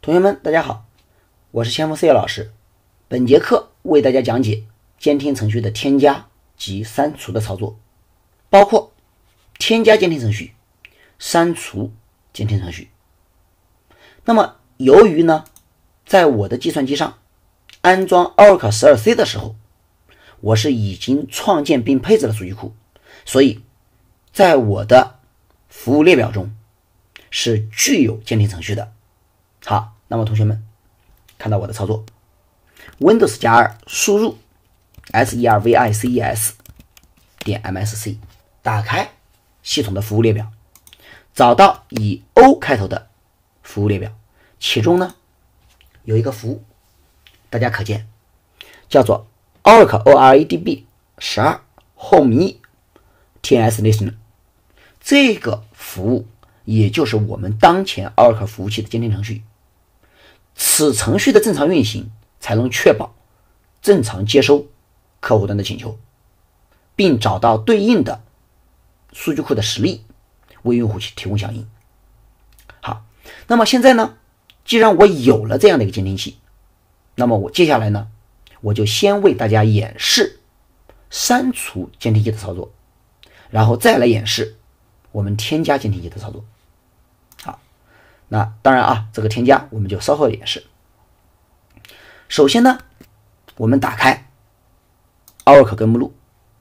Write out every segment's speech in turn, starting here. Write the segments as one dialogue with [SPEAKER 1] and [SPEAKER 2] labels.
[SPEAKER 1] 同学们，大家好，我是先锋4月老师。本节课为大家讲解监听程序的添加及删除的操作，包括添加监听程序、删除监听程序。那么由于呢，在我的计算机上安装 Oracle 12C 的时候，我是已经创建并配置了数据库，所以在我的服务列表中是具有监听程序的。好，那么同学们看到我的操作 Windows 加2输入 services 点 MSC， 打开系统的服务列表，找到以 O 开头的服务列表，其中呢有一个服务，大家可见叫做 Oracle ORADB 12 Home E TNS Listener， 这个服务也就是我们当前 Oracle 服务器的监听程序。此程序的正常运行才能确保正常接收客户端的请求，并找到对应的数据库的实例，为用户提供响应。好，那么现在呢，既然我有了这样的一个监听器，那么我接下来呢，我就先为大家演示删除监听器的操作，然后再来演示我们添加监听器的操作。好，那当然啊，这个添加我们就稍后演示。首先呢，我们打开 Oracle 根目录，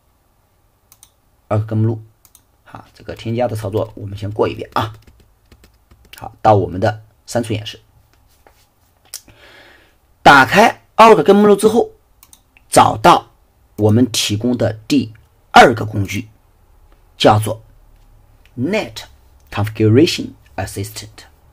[SPEAKER 1] 好，这个添加的操作我们先过一遍啊。好，到我们的删除演示。打开 Oracle 根目录之后，找到我们提供的第2个工具，叫做 Net Configuration Assistant。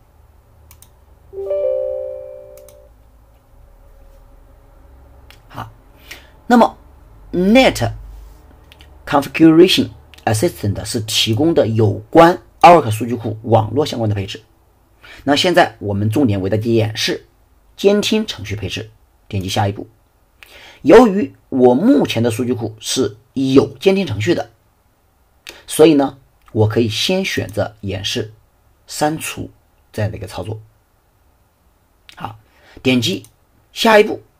[SPEAKER 1] 好，那么 Net Configuration Assistant 是提供的有关 Oracle 数据库网络相关的配置。那现在我们重点为大家演示监听程序配置，点击下一步。由于我目前的数据库是有监听程序的，所以呢，我可以先选择演示删除这样的一个操作。好，点击下一步，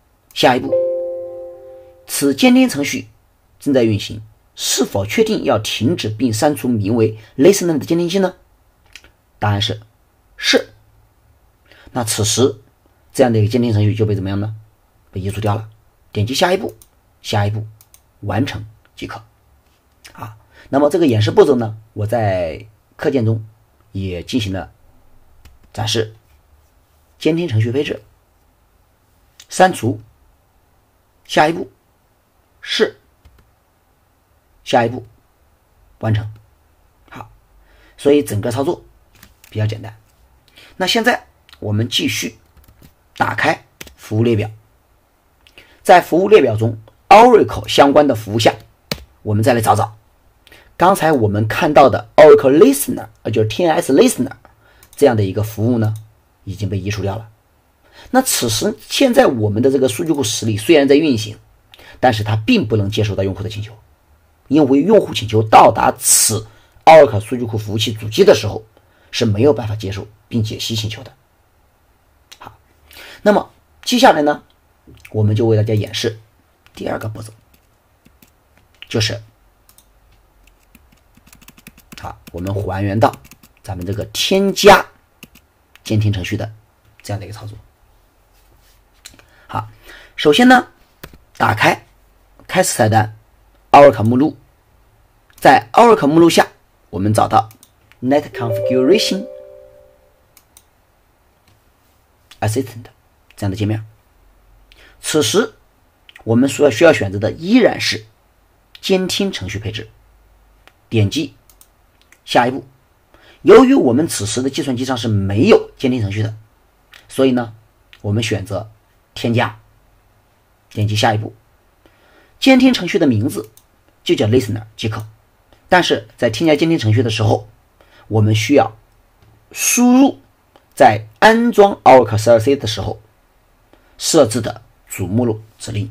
[SPEAKER 1] 此监听程序正在运行，是否确定要停止并删除名为 Listener 的监听器呢？答案是是。那此时这样的一个监听程序就被怎么样呢？被移除掉了。点击下一步，完成即可。啊，那么这个演示步骤呢，我在课件中也进行了展示。监听程序配置，删除，下一步是，下一步完成。好，所以整个操作比较简单。那现在我们继续打开服务列表，在服务列表中 Oracle 相关的服务项，我们再来找找刚才我们看到的 Oracle Listener， 就是 TNS Listener 这样的一个服务呢，已经被移除掉了。那此时现在我们的这个数据库实例虽然在运行，但是它并不能接收到用户的请求，因为用户请求到达此 Oracle 数据库服务器主机的时候是没有办法接受并解析请求的。好，那么接下来呢，我们就为大家演示第2个步骤，就是好，我们还原到咱们这个添加监听程序的这样的一个操作。好，首先呢，打开开始菜单 Oracle 目录，在 Oracle 目录下，我们找到 Net Configuration Assistant 这样的界面。此时我们需要选择的依然是监听程序配置，点击下一步。由于我们此时的计算机上是没有监听程序的，所以呢，我们选择添加，点击下一步。监听程序的名字就叫 Listener 即可，但是在添加监听程序的时候，我们需要输入在安装 Oracle 12C 的时候设置的主目录指令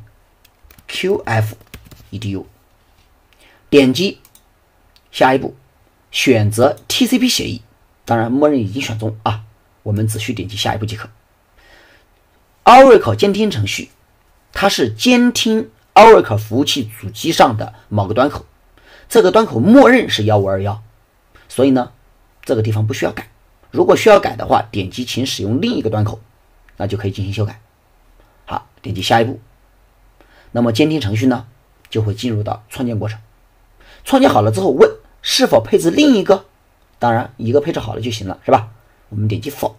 [SPEAKER 1] qf-edu， 点击下一步，选择 TCP 协议，当然默认已经选中啊， 我们只需点击下一步即可。Oracle 监听程序，它是监听 Oracle 服务器主机上的某个端口，这个端口默认是1521，所以呢，这个地方不需要改。如果需要改的话，点击请使用另一个端口，那就可以进行修改。好，点击下一步，那么监听程序呢，就会进入到创建过程。创建好了之后，问是否配置另一个，当然一个配置好了就行了，是吧？我们点击否。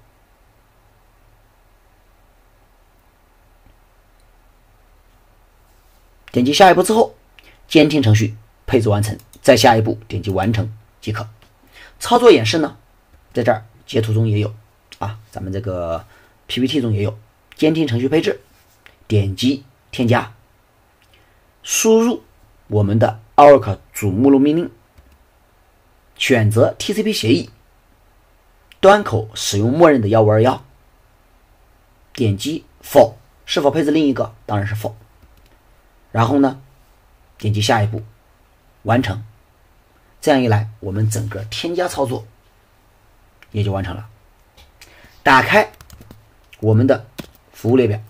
[SPEAKER 1] 点击下一步之后，监听程序配置完成，再下一步点击完成即可。操作演示呢，在这儿截图中也有啊，咱们这个 PPT 中也有。监听程序配置，点击添加，输入我们的 Oracle 主目录命令，选择 TCP 协议，端口使用默认的1521，点击否，是否配置另一个？当然是否。然后呢，点击下一步，完成。这样一来，我们整个添加操作也就完成了。打开我们的服务列表，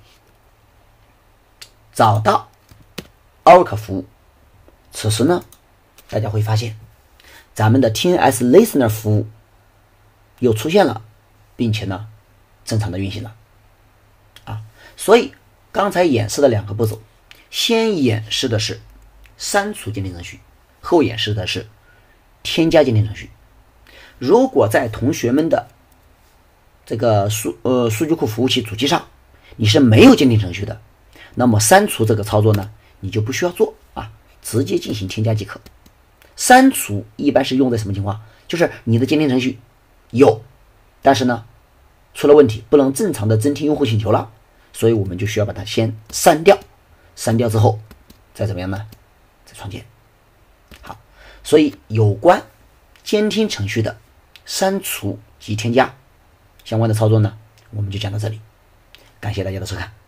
[SPEAKER 1] 找到 Oracle 服务。此时呢，大家会发现咱们的 TNS Listener 服务又出现了，并且呢，正常的运行了。所以刚才演示的两个步骤，先演示的是删除监听程序，后演示的是添加监听程序。如果在同学们的这个数据库服务器主机上你是没有监听程序的，那么删除这个操作呢，你就不需要做啊，直接进行添加即可。删除一般是用在什么情况？就是你的监听程序有，但是呢出了问题，不能正常的侦听用户请求了，所以我们就需要把它先删掉。删掉之后再怎么样呢？再创建。好，所以有关监听程序的删除及添加相关的操作呢，我们就讲到这里。感谢大家的收看。